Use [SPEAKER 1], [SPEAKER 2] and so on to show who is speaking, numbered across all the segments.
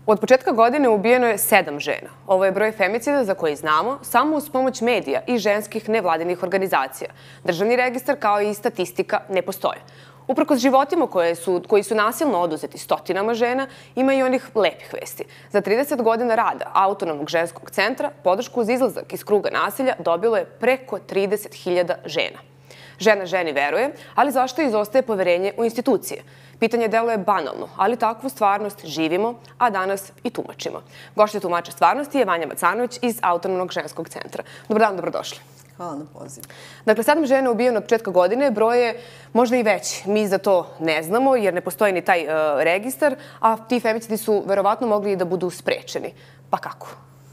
[SPEAKER 1] Od početka godine ubijeno je 7 žena. Ovo je broj femicida za koji znamo samo uz pomoć medija i ženskih nevladinih organizacija. Državni registar kao i statistika ne postoje. Uprkos životima koji su nasilno oduzeti stotinama žena, ima i onih lepih vesti. Za 30 godina rada Autonomnog ženskog centra podršku uz izlazak iz kruga nasilja dobilo je preko 30.000 žena. Žena ženi veruje, ali zašto izostaje poverenje u institucije? Pitanje deluje banalno, ali takvu stvarnost živimo, a danas i tumačimo. Gošća tumača stvarnosti je Vanja Macanović iz Autonomnog ženskog centra. Dobar dan, dobrodošli.
[SPEAKER 2] Hvala na pozivu.
[SPEAKER 1] Dakle, 7 žena ubijeno od početka godine, broj je možda i veći. Mi za to ne znamo jer ne postoji ni taj registar, a ti femicidi su verovatno mogli i da budu sprečeni. Pa kako?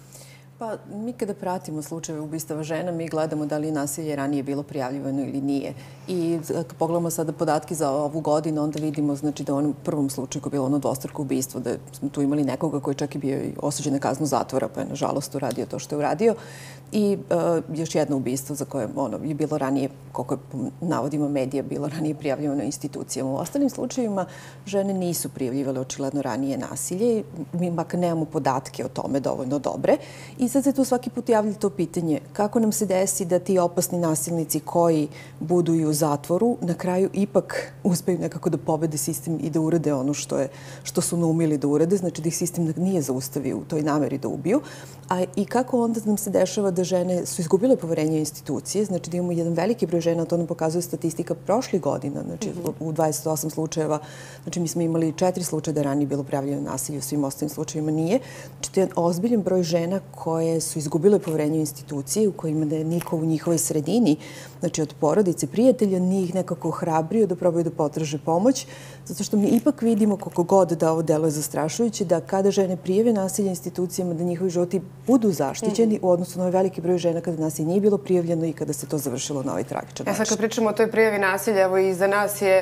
[SPEAKER 2] Pa mi kada pratimo slučajeve ubistava žena, mi gledamo da li je nasilje ranije bilo prijavljivano ili nije. I kad pogledamo sada podatke za ovu godinu, onda vidimo da u onom prvom slučaju koji je bilo ono dvostruko ubistvo, da smo tu imali nekoga koji čak i bio osuđen na kaznu zatvora, pa je nažalost uradio to što je uradio. I još jedno ubistvo za koje je bilo ranije, koliko je po navodima medija, bilo ranije prijavljivano institucijama. U ostalim slučajevima žene nisu prijavljivale očigledno ranije nasilje. Mi makar nemamo podatke o tome dovoljno dobre. I sad se tu svaki put javlja to pitanje kako nam se desi da ti opasni nasilnici koji budu i u zatvoru na kraju ipak uspeju nekako da pobede sistem i da urade ono što su naumili da urade, znači da ih sistem nije zaustavio u toj nameri da ubiju. A i kako onda nam se dešava da žene su izgubile poverenje u institucije, znači da imamo jedan veliki broj žena, to nam pokazuje statistika prošlih godina, znači u 28 slučajeva, znači mi smo imali 4 slučaja da je ranije bilo prijavljeno nasilje, u svim ostalim slučajevima nije. Znači to je ozbiljan broj žena koje su izgubile poverenje u institucije, u kojima da je niko u njihovoj sredini, znači od porodice, prijatelja, nije ih nekako ohrabrio da probaju da potraže pomoć, zato što mi ipak vidimo koliko god da ovo deluje zastrašujuće, da kada žene prijave nasilje institucijama, da njihovi životi budu zaštićeni u odnosu na ovaj veliki broj žena kada nasilje nije bilo prijavljeno i kada se to završilo na ovaj tragičan način.
[SPEAKER 1] Sad kad pričamo o toj prijavi nasilja, evo i za nas je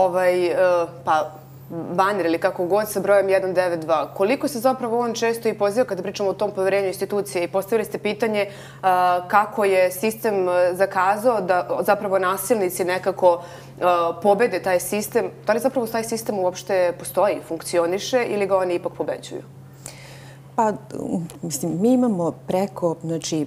[SPEAKER 1] baner ili kako god sa brojem 192. Koliko se zapravo on često i poziva kada pričamo o tom poverenju institucije i postavili ste pitanje kako je sistem zakazao da zapravo nasilnici nekako pobede taj sistem. Da li zapravo taj sistem uopšte postoji, funkcioniše ili ga oni ipak pobeđuju?
[SPEAKER 2] Pa, mislim, mi imamo preko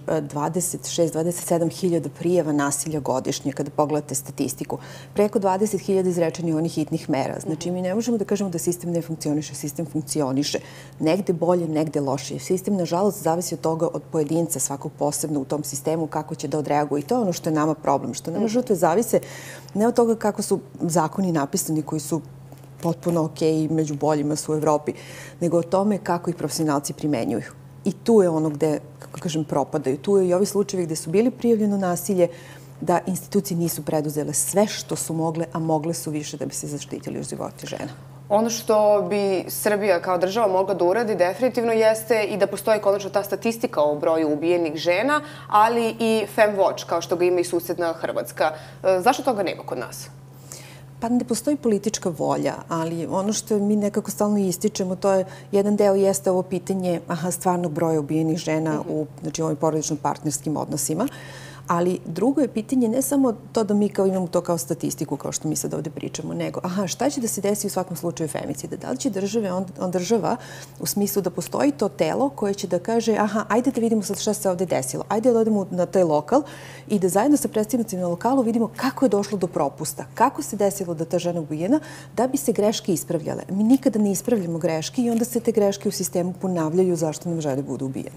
[SPEAKER 2] 26-27 hiljada prijava nasilja godišnje kada pogledate statistiku. Preko 20 hiljada izrečenih onih hitnih mera. Znači, mi ne možemo da kažemo da sistem ne funkcioniše. Sistem funkcioniše. Negde bolje, negde lošije. Sistem, nažalost, zavisi od toga od pojedinca, svakog posebno u tom sistemu, kako će da odreaguje. I to je ono što je nama problem. Što nama žrtve zavise ne od toga kako su zakoni napisani koji su potpuno okej, među boljima su u Evropi, nego o tome kako ih profesionalci primenjuju. I tu je ono gde, kako kažem, propadaju. Tu je i ovi slučajevi gde su bili prijavljeno nasilje, da institucije nisu preduzele sve što su mogle, a mogle su više da bi se zaštitili životi žena.
[SPEAKER 1] Ono što bi Srbija kao država mogla da uradi definitivno jeste i da postoji konačno ta statistika o broju ubijenih žena, ali i FemWatch, kao što ga ima i susedna Hrvatska. Zašto toga nema kod nas?
[SPEAKER 2] Pa ne postoji politička volja, ali ono što mi nekako stalno ističemo, to je jedan deo jeste ovo pitanje stvarnog broja ubijenih žena u ovim porodično-partnerskim odnosima. Ali drugo je pitanje ne samo to da mi imamo to kao statistiku, kao što mi sad ovde pričamo, nego šta će da se desi u svakom slučaju femicida? Da li će država u smislu da postoji to telo koje će da kaže ajde da vidimo sad šta se ovde desilo, ajde da odemo na taj lokal i da zajedno sa predstavnicima na lokalu vidimo kako je došlo do propusta, kako se desilo da ta žena ubijena, da bi se greške ispravljale. Mi nikada ne ispravljamo greške i onda se te greške u sistemu ponavljaju zašto nam žene budu ubijene.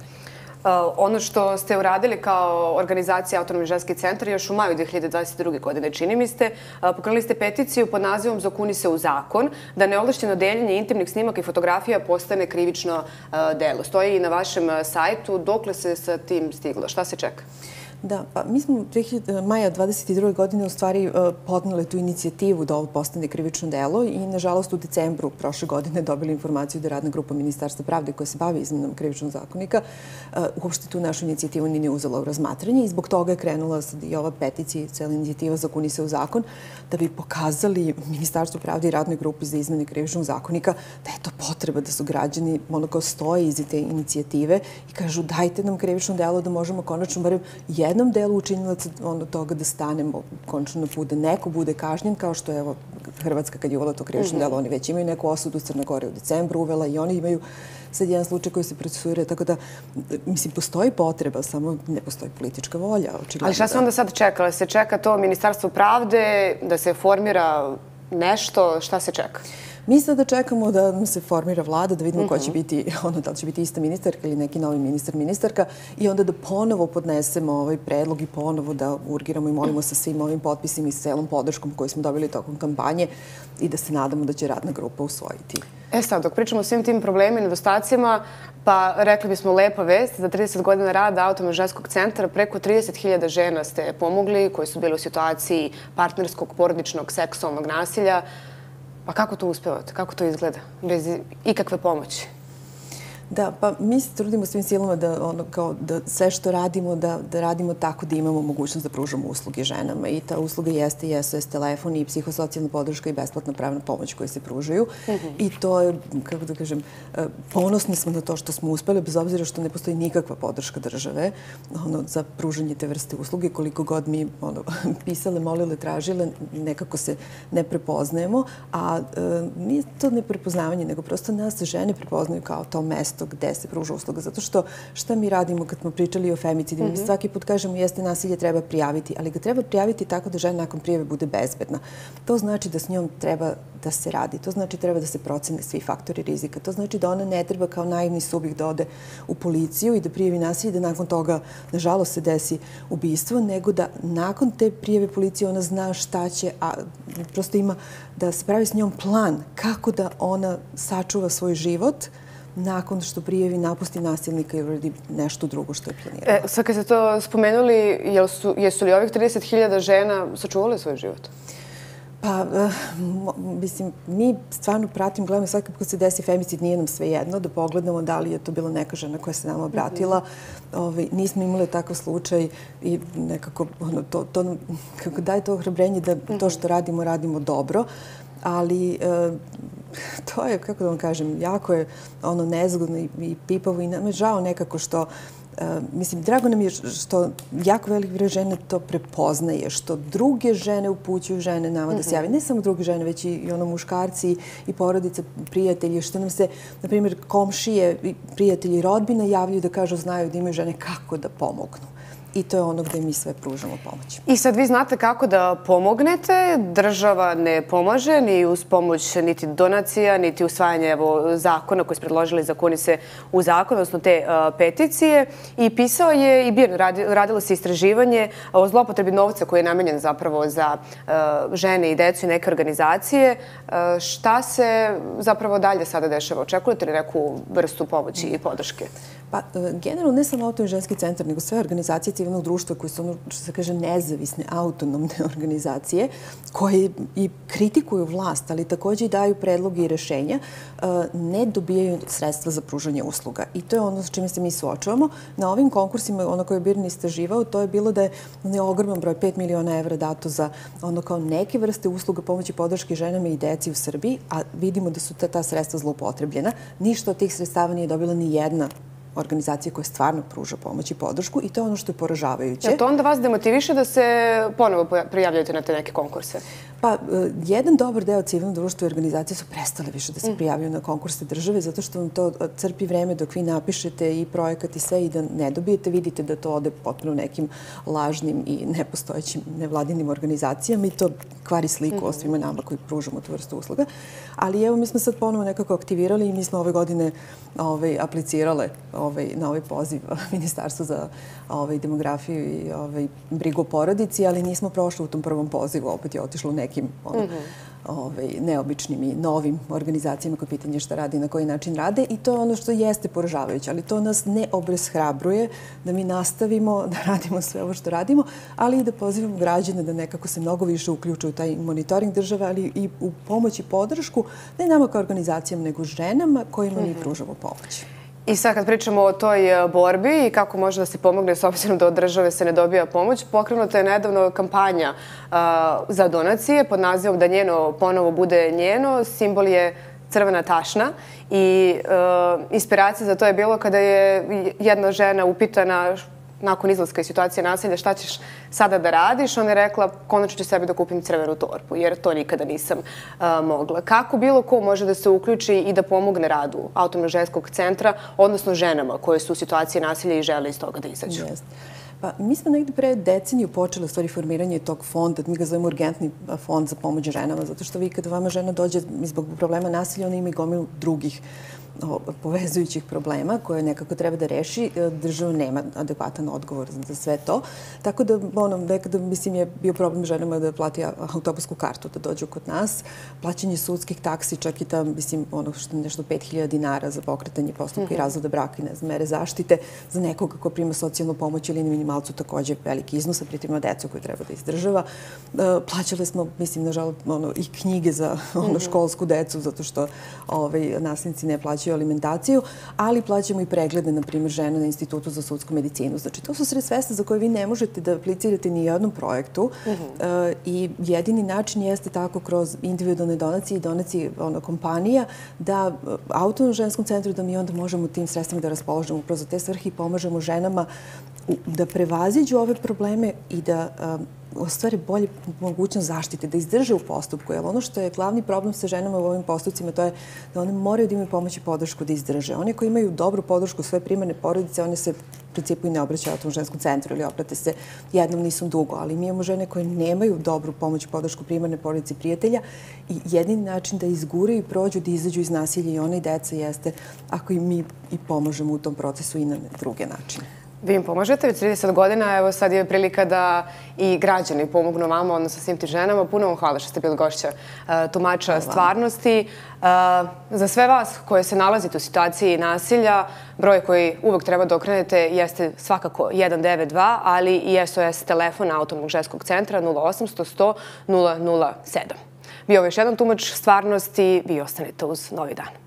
[SPEAKER 1] Ono što ste uradili kao organizacija Autonomni ženski centar još u maju 2022. godine, čini mi ste, pokrenuli ste peticiju pod nazivom Zakuni se u zakon, da neovlašćeno deljenje intimnih snimaka i fotografija postane krivično delo. Stoji i na vašem sajtu. Dokle se sa tim stiglo? Šta se čeka?
[SPEAKER 2] Da, pa mi smo maja 2022. godine u stvari podneli tu inicijativu da ovo postane krivično delo i nažalost u decembru prošle godine dobili informaciju da radna grupa Ministarstva pravde koja se bavi izmenom krivičnog zakonika uopšte tu našu inicijativu nije uzela u razmatranje i zbog toga je krenula sad i ova peticija, cijela inicijativa Zakuni se u zakon, da bi pokazali Ministarstvu pravde i radnoj grupi za izmene krivičnog zakonika da je to potreba da su građani onako stoje iza te inicijative i kažu dajte nam krivično delo da možemo konačno barem jednom delu učinilaca toga da stanemo, končno da neko bude kažnjen, kao što je Hrvatska kad je uvela to krivično delo, oni već imaju neku osudu, Crna Gora u decembru uvela i oni imaju sad jedan slučaj koji se procesuira, tako da, mislim, postoji potreba, samo ne postoji politička volja.
[SPEAKER 1] Ali šta se onda sad čeka? Da se čeka to Ministarstvo pravde, da se formira nešto, šta se čeka?
[SPEAKER 2] Mi sada čekamo da se formira vlada, da vidimo ko će biti, da li će biti ista ministarka ili neki novi ministarka i onda da ponovo podnesemo ovaj predlog i ponovo da urgiramo i molimo sa svim ovim potpisima i s celom podrškom koju smo dobili tokom kampanje i da se nadamo da će radna grupa usvojiti.
[SPEAKER 1] Sad, dok pričamo o svim tim problemima i nedostacima, pa rekli bismo lepa vest, za 30 godina rada Autonomnog ženskog centra preko 30.000 žena ste pomogli koje su bile u situaciji partnerskog, porodičnog, seksualnog nasilja. Pa kako to uspevate? Kako to izgleda? Bez ikakve pomoći?
[SPEAKER 2] Da, pa mi se trudimo svim silama da sve što radimo, da radimo tako da imamo mogućnost da pružamo usluge ženama. I ta usluga jeste i SOS telefon i psihosocijalna podrška i besplatna pravna pomoć koje se pružaju. I to je, kako da kažem, ponosni smo na to što smo uspeli, bez obzira što ne postoji nikakva podrška države za pružanje te vrste usluge. Koliko god mi pisale, molile, tražile, nekako se ne prepoznajemo. A nije to neprepoznavanje, nego prosto nas žene prepoznaju kao to mesto gde se pruža usluga. Zato što šta mi radimo kad smo pričali o femicidima? Mi svaki put kažemo jeste nasilje treba prijaviti, ali ga treba prijaviti tako da žena nakon prijave bude bezbedna. To znači da s njom treba da se radi. To znači treba da se procene svi faktori rizika. To znači da ona ne treba kao naivni subjekt da ode u policiju i da prijavi nasilje, da nakon toga, nažalost, se desi ubistvo, nego da nakon te prijave policije ona zna šta će, a prosto ima da se pravi s njom plan kako da ona sačuva svoj život nakon što prijavi, napusti nasilnika i uradi nešto drugo što je planirano.
[SPEAKER 1] Sad kad ste to spomenuli, jesu li ovih 30.000 žena sačuvali svoj život?
[SPEAKER 2] Pa, mislim, mi stvarno pratimo, gledamo svaki kad se desi femicid, nije nam sve jedno, da pogledamo da li je to bila neka žena koja se nama obratila. Nismo imali takav slučaj i nekako to nam daje to ohrabrenje da to što radimo, radimo dobro. Ali to je, kako da vam kažem, jako je nezgodno i pipavo i nam je žao nekako što, mislim, drago nam je što jako velik broj žena to prepoznaje, što druge žene upućuju žene nama da se javi. Ne samo druge žene, već i muškarci i porodice, prijatelji, što nam se, na primjer, komšije, prijatelji i rodbina javljaju da kažu znaju da imaju žene kako da pomognu. I to je ono gde mi sve pružamo pomoć.
[SPEAKER 1] I sad vi znate kako da pomognete. Država ne pomaže ni uz pomoć niti donacija, niti usvajanje zakona koji su predložili zakoni se u zakon, odnosno te peticije. I pisao je i radilo se istraživanje o zlopotrebi novca koji je namenjen zapravo za žene i decu i neke organizacije. Šta se zapravo dalje sada dešava? Očekujete li neku vrstu pomoći i podrške?
[SPEAKER 2] Pa, generalno, ne samo Autonomni ženski centar, nego sve organizacije civilnog društva koje su, što se kaže, nezavisne, autonomne organizacije, koje i kritikuju vlast, ali takođe i daju predloge i rešenja, ne dobijaju sredstva za pružanje usluga. I to je ono s čime se mi suočavamo. Na ovim konkursima, ono koje je Birn istraživao, to je bilo da je ogroman broj, 5 miliona evra dato za ono kao neke vrste usluga pomoći podrške ženama i deci u Srbiji, a vidimo da su ta sredstva zloupotrebljena. Ništa od tih sredstava nije dobila ni jedna organizacija koja stvarno pruža pomoć i podršku i to je ono što je poražavajuće.
[SPEAKER 1] Jel to onda vas demotiviše da se ponovo prijavljate na te neke konkurse?
[SPEAKER 2] Pa, jedan dobar deo civilnog društva i organizacije su prestale više da se prijavljaju na konkurse države zato što vam to crpi vreme dok vi napišete i projekat i sve i da ne dobijete. Vidite da to ode potpuno nekim lažnim i nepostojećim nevladinim organizacijama i to kvari sliku o svima nama koji pružamo tu vrstu usluga. Ali evo, mi smo sad ponovo nekako aktivirali i mi smo ove godine aplicirale na ovaj poziv Ministarstva za demografiju i brigu o porodici, ali nismo prošli u tom prvom pozivu. Opet je otišlo u nekim neobičnim i novim organizacijama koje pitanje šta radi i na koji način rade i to je ono što jeste poražavajuće, ali to nas ne obeshrabruje da mi nastavimo da radimo sve ovo što radimo, ali i da pozivamo građane da nekako se mnogo više uključuju u taj monitoring države, ali i u pomoć i podršku, ne nama kao organizacijama, nego ženama kojima mi pružamo pomoć.
[SPEAKER 1] I sad kad pričamo o toj borbi i kako može da se pomogne s obzirom da od države se ne dobija pomoć, pokrenuta je nedavno kampanja za donacije pod nazivom Da njeno ponovo bude njeno. Simbol je crvena tašna i inspiracija za to je bilo kada je jedna žena upitana nakon izlaska iz situacije nasilja, šta ćeš sada da radiš? Ona je rekla, konačno ću sebi da kupim crvenu torbu, jer to nikada nisam mogla. Kako bilo ko može da se uključi i da pomogne radu Autonomnog ženskog centra, odnosno ženama koje su u situaciji nasilja i žele iz toga da izađu?
[SPEAKER 2] Pa mi smo negde pre deceniju počeli u stvari formiranje tog fonda, mi ga zovemo urgentni fond za pomoć ženama, zato što vi kada vama žena dođe zbog problema nasilja, ona ima i gomilu drugih povezujućih problema koje nekako treba da reši. Država nema adekvatan odgovor za sve to. Tako da, nekada, mislim, je bio problem ženama da plati autobusku kartu da dođu kod nas. Plaćanje sudskih taksi, čak i tam, mislim, nešto 5.000 dinara za pokretanje postupka i razvoda braka i mere zaštite. Za nekoga ko prima socijalnu pomoć ili na minimalcu takođe veliki iznos, a pritom ima decu koju treba da izdržava. Plaćali smo, mislim, nažalost, i knjige za školsku decu, zato što nasilnici ne plaćaju alimentaciju, ali plaćamo i preglede, na primjer, žena na Institutu za sudsku medicinu. Znači, to su sredstva za koje vi ne možete da aplicirate ni jednom projektu i jedini način jeste tako kroz individualne donacije i donacije kompanija da Autonomnom ženskom centru da mi onda možemo tim sredstvima da raspoložimo upravo za te svrhe i pomažemo ženama da prevaziđu ove probleme i da ostvare bolje mogućnost zaštite, da izdrže u postupku. Jer ono što je glavni problem sa ženama u ovim postupcima, to je da one moraju da imaju pomoć i podršku da izdrže. One koji imaju dobru podršku svoje primarne porodice, one se u principu i ne obraćaju Autonomnom ženskom centru ili obrate se jednom nisu dugo. Ali mi imamo žene koje nemaju dobru pomoć i podršku primarne porodice i prijatelja i jedini način da izguraju i prođu, da izađu iz nasilja i one i deca jeste ako im mi i pomožemo u tom procesu i na druge načine.
[SPEAKER 1] Vi im pomažete već 30 godina, evo sad je prilika da i građani pomognu vama, odnosno svim tim ženama. Puno vam hvala što ste bili gošća tumača stvarnosti. Za sve vas koje se nalazite u situaciji nasilja, broj koji uvek treba da okrenete jeste svakako 192, ali i SOS telefon Autonomnog ženskog centra 0800 100 007. Bio je još jedan tumač stvarnosti, vi ostanete uz Novi dan.